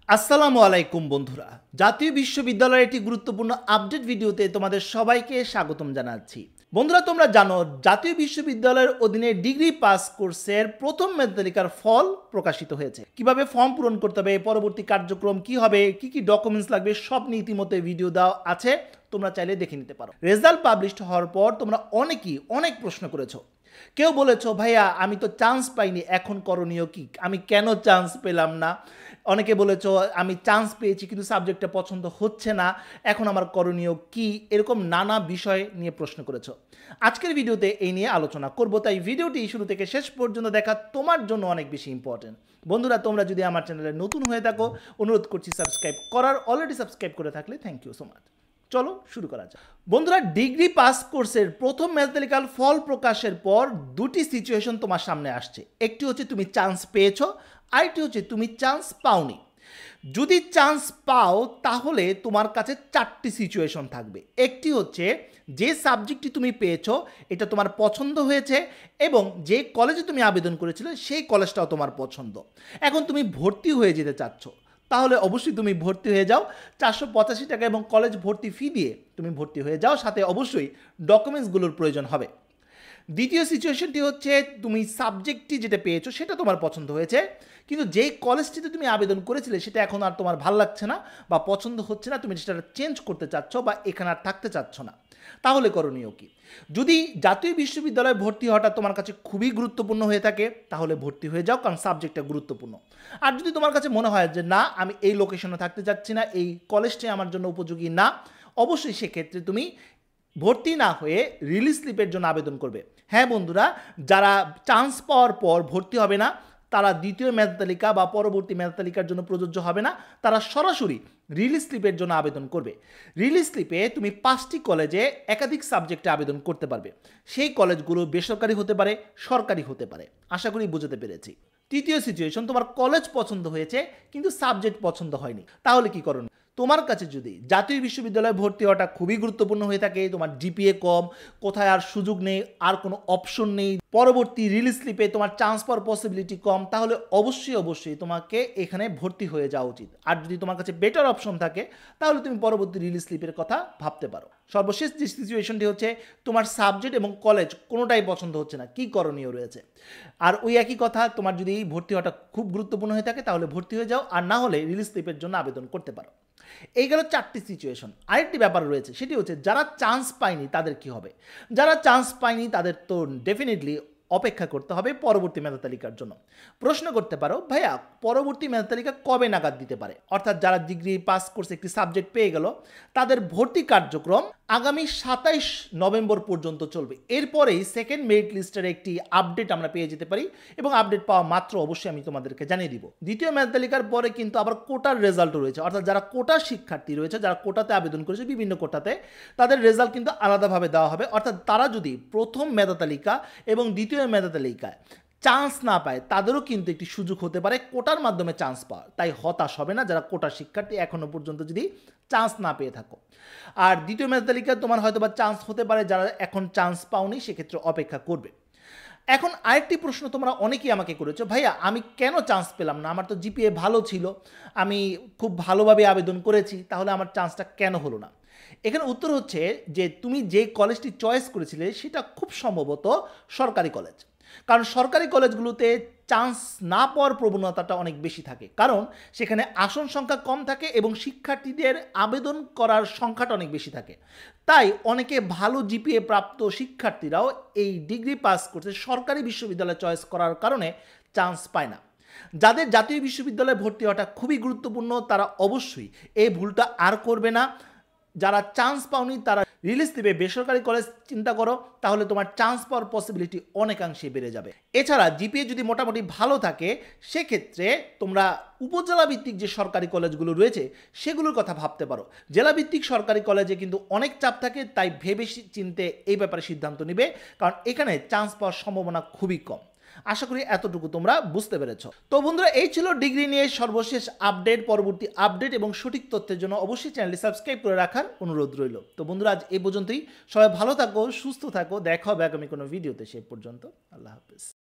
আসসালামু আলাইকুম বন্ধুরা, জাতীয় বিশ্ববিদ্যালয়ের একটি গুরুত্বপূর্ণ আপডেট ভিডিওতে তোমাদের সবাইকে স্বাগতম জানাচ্ছি। বন্ধুরা, তোমরা জানো জাতীয় বিশ্ববিদ্যালয়ের অধীনে ডিগ্রি পাস কোর্সের প্রথম মেধা তালিকার ফল প্রকাশিত হয়েছে। কিভাবে ফর্ম পূরণ করতে হবে, পরবর্তী কার্যক্রম কি হবে, কি কি ডকুমেন্টস লাগবে, সব নিয়ে ইতিমধ্যে ভিডিও দেওয়া আছে, তোমরা চাইলে দেখে নিতে পারো। রেজাল্ট পাবলিশড হওয়ার পর তোমরা অনেকেই অনেক প্রশ্ন করেছো। কেউ বলেছো, ভাইয়া আমি তো চান্স পাইনি, এখন করণীয় কি, আমি কেন চান্স পেলাম না। অনেকে বলেছো আমি চান্স পেয়েছি কিন্তু সাবজেক্টটা পছন্দ হচ্ছে না, এখন আমার করণীয় কি। এরকম নানা বিষয় নিয়ে প্রশ্ন করেছো। আজকের ভিডিওতে এই নিয়ে আলোচনা করব, তাই ভিডিওটি শুরু থেকে শেষ পর্যন্ত দেখা তোমার জন্য অনেক বেশি ইম্পর্টেন্ট। বন্ধুরা, তোমরা যদি আমার চ্যানেলে নতুন হয়ে থাকো, অনুরোধ করছি সাবস্ক্রাইব করার। অলরেডি সাবস্ক্রাইব করে থাকলে থ্যাংক ইউ সো মাচ। চলো শুরু করা যাক। বন্ধুরা, ডিগ্রি পাস কোর্সের প্রথম মেধা তালিকার ফল প্রকাশের পর দুটি সিচুয়েশন তোমার সামনে আসছে। একটি হচ্ছে তুমি চান্স পেয়েছো, আরেকটি হচ্ছে তুমি চান্স পাওনি। যদি চান্স পাও তাহলে তোমার কাছে চারটি সিচুয়েশন থাকবে। একটি হচ্ছে যে সাবজেক্টটি তুমি পেয়েছো এটা তোমার পছন্দ হয়েছে এবং যে কলেজে তুমি আবেদন করেছিলে সেই কলেজটাও তোমার পছন্দ। এখন তুমি ভর্তি হয়ে যেতে চাচ্ছ, তাহলে অবশ্যই তুমি ভর্তি হয়ে যাও। 485 টাকা এবং কলেজ ভর্তি ফি দিয়ে তুমি ভর্তি হয়ে যাও, সাথে অবশ্যই ডকুমেন্টসগুলোর প্রয়োজন হবে। দ্বিতীয় সিচুয়েশনটি হচ্ছে তুমি সাবজেক্টটি যেটা পেয়েছো সেটা তোমার পছন্দ হয়েছে, কিন্তু যেই কলেজটিতে তুমি আবেদন করেছিলে সেটা এখন আর তোমার ভালো লাগছে না বা পছন্দ হচ্ছে না, তুমি সেটা চেঞ্জ করতে চাচ্ছ বা এখানে আর থাকতে চাচ্ছ না। তাহলে করণীয় কি? যদি জাতীয় বিশ্ববিদ্যালয়ে ভর্তি হওয়াটা তোমার কাছে খুবই গুরুত্বপূর্ণ হয়ে থাকে তাহলে ভর্তি হয়ে যাও, কারণ সাবজেক্টটা গুরুত্বপূর্ণ। আর যদি তোমার কাছে মনে হয় যে না, আমি এই লোকেশনে থাকতে চাচ্ছি না, এই কলেজটি আমার জন্য উপযোগী না, অবশ্যই সেক্ষেত্রে তুমি ভর্তি না হয়ে রিলিজ স্লিপের জন্য আবেদন করবে। হ্যাঁ বন্ধুরা, যারা চান্স পাওয়ার পর ভর্তি হবে না তারা দ্বিতীয় মেধা তালিকা বা পরবর্তী মেধা তালিকার জন্য প্রযোজ্য হবে না, তারা সরাসরি রিলিজ স্লিপের জন্য আবেদন করবে। রিলিজ স্লিপে তুমি 5টি কলেজে একাধিক সাবজেক্টে আবেদন করতে পারবে। সেই কলেজগুলো বেসরকারি হতে পারে, সরকারি হতে পারে। আশা করি বুঝতে পেরেছি। তৃতীয় সিচুয়েশন, তোমার কলেজ পছন্দ হয়েছে কিন্তু সাবজেক্ট পছন্দ হয়নি, তাহলে কি করণ? তোমার কাছে যদি জাতীয় বিশ্ববিদ্যালয়ে ভর্তি হওয়াটা খুবই গুরুত্বপূর্ণ হয়ে থাকে, তোমার জিপিএ কম, কোথায় আর সুযোগ নেই, আর কোনো অপশন নেই, পরবর্তী রিলিজ স্লিপে তোমার চান্স পাওয়ার পসিবিলিটি কম, তাহলে অবশ্যই তোমাকে এখানে ভর্তি হয়ে যাওয়া উচিত। আর যদি তোমার কাছে বেটার অপশন থাকে তাহলে তুমি পরবর্তী রিলিজ স্লিপের কথা ভাবতে পারো। সর্বশেষ যে সিচুয়েশনটি হচ্ছে তোমার সাবজেক্ট এবং কলেজ কোনোটাই পছন্দ হচ্ছে না, কি করণীয় রয়েছে? আর ওই একই কথা, তোমার যদি ভর্তি হওয়াটা খুব গুরুত্বপূর্ণ হয়ে থাকে তাহলে ভর্তি হয়ে যাও, আর না হলে রিলিজ স্লিপের জন্য আবেদন করতে পারো। এই গেল 4টি সিচুয়েশন। আরেকটি ব্যাপার রয়েছে, সেটি হচ্ছে যারা চান্স পায়নি তাদের কি হবে? যারা চান্স পায়নি তাদের তো ডেফিনেটলি অপেক্ষা করতে হবে পরবর্তী মেধা তালিকার জন্য। প্রশ্ন করতে পারো, ভাইয়া পরবর্তী মেধা তালিকা কবে নাগাদ দিতে পারে? অর্থাৎ যারা ডিগ্রি পাস কোর্সে একটি সাবজেক্ট পেয়ে গেল তাদের ভর্তি কার্যক্রম আগামী 27 নভেম্বর পর্যন্ত চলবে। এরপরেই সেকেন্ড মেরিট লিস্টের একটি আপডেট আমরা পেয়ে যেতে পারি এবং আপডেট পাওয়া মাত্র অবশ্যই আমি তোমাদেরকে জানিয়ে দিব। দ্বিতীয় মেধা তালিকার পরে কিন্তু আবার কোটার রেজাল্টও রয়েছে, অর্থাৎ যারা কোটার শিক্ষার্থী রয়েছে, যারা কোটাতে আবেদন করেছে বিভিন্ন কোটাতে, তাদের রেজাল্ট কিন্তু আলাদাভাবে দেওয়া হবে। অর্থাৎ তারা যদি প্রথম মেধা তালিকা এবং দ্বিতীয় মেধা তালিকায় চান্স না পায় তাদেরও কিন্তু একটি সুযোগ হতে পারে কোটার মাধ্যমে চান্স পাওয়ার। তাই হতাশ হবে না যারা কোটার শিক্ষার্থী এখনো পর্যন্ত যদি চান্স না পেয়ে থাকো। আর দ্বিতীয় মেধা তালিকায় তোমার হয়তো বা চান্স হতে পারে, যারা এখন চান্স পাওনি সেক্ষেত্রে অপেক্ষা করবে। এখন আরেকটি প্রশ্ন তোমরা অনেকেই আমাকে করেছো, ভাইয়া আমি কেন চান্স পেলাম না? আমার তো জিপিএ ভালো ছিল, আমি খুব ভালোভাবে আবেদন করেছি, তাহলে আমার চান্সটা কেন হলো না? এখানে উত্তর হচ্ছে যে তুমি যে কলেজটি চয়েস করেছিলে সেটা খুব সম্ভবত সরকারি কলেজ। কারণ সরকারি কলেজগুলোতে চান্স না পাওয়ার প্রবণতাটা অনেক বেশি থাকে, কারণ সেখানে আসন সংখ্যা কম থাকে এবং শিক্ষার্থীদের আবেদন করার সংখ্যাটা অনেক বেশি থাকে। তাই অনেকে ভালো জিপিএ প্রাপ্ত শিক্ষার্থীরাও এই ডিগ্রি পাস করতে সরকারি বিশ্ববিদ্যালয় চয়েস করার কারণে চান্স পায় না। যাদের জাতীয় বিশ্ববিদ্যালয়ে ভর্তি হওয়াটা খুবই গুরুত্বপূর্ণ তারা অবশ্যই এই ভুলটা আর করবে না। যারা চান্স পাওনি তারা রিলিজ দিবে বেসরকারি কলেজ চিন্তা করো, তাহলে তোমার চান্স পাওয়ার পসিবিলিটি অনেকাংশে বেড়ে যাবে। এছাড়া জিপিএ যদি মোটামুটি ভালো থাকে সেক্ষেত্রে তোমরা উপজেলা ভিত্তিক যে সরকারি কলেজগুলো রয়েছে সেগুলোর কথা ভাবতে পারো। জেলাভিত্তিক সরকারি কলেজে কিন্তু অনেক চাপ থাকে, তাই ভেবে চিন্তে এই ব্যাপারে সিদ্ধান্ত নিবে, কারণ এখানে চান্স পাওয়ার সম্ভাবনা খুবই কম। আশা করি এতটুকু তোমরা বুঝতে পেরেছ। তো বন্ধুরা, এই ছিল ডিগ্রি নিয়ে সর্বশেষ আপডেট। পরবর্তী আপডেট এবং সঠিক তথ্যের জন্য অবশ্যই চ্যানেলটি সাবস্ক্রাইব করে রাখার অনুরোধ রইল। তো বন্ধুরা, আজ এই পর্যন্তই। সবাই ভালো থাকো, সুস্থ থাকো, দেখা হবে আগামী কোনো ভিডিওতে। সে পর্যন্ত আল্লাহ হাফেজ।